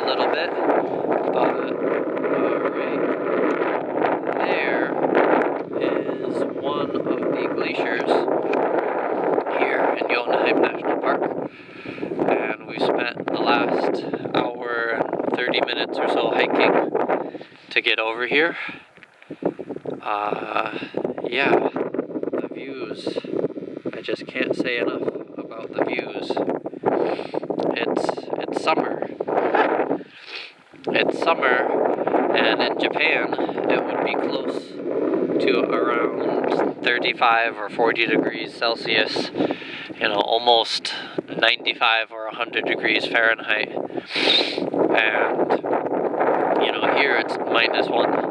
little bit, but right there is one of the glaciers here in Jotunheimen National Park, and we spent the last hour and 30 minutes or so hiking to get over here. Yeah, the views, I just can't say enough about the views. It's summer. It's summer, and in Japan it would be close to around 35 or 40 degrees Celsius, almost 95 or 100 degrees Fahrenheit. And, here it's -1.